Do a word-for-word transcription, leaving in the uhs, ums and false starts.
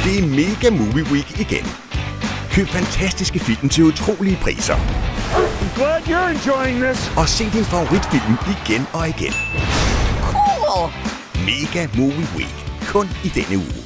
Det er Mega Movie Week igen. Køb fantastiske film til utrolige priser. I'm glad you're enjoying this. Og se din favoritfilm igen og igen. Cool! Mega Movie Week. Kun i denne uge.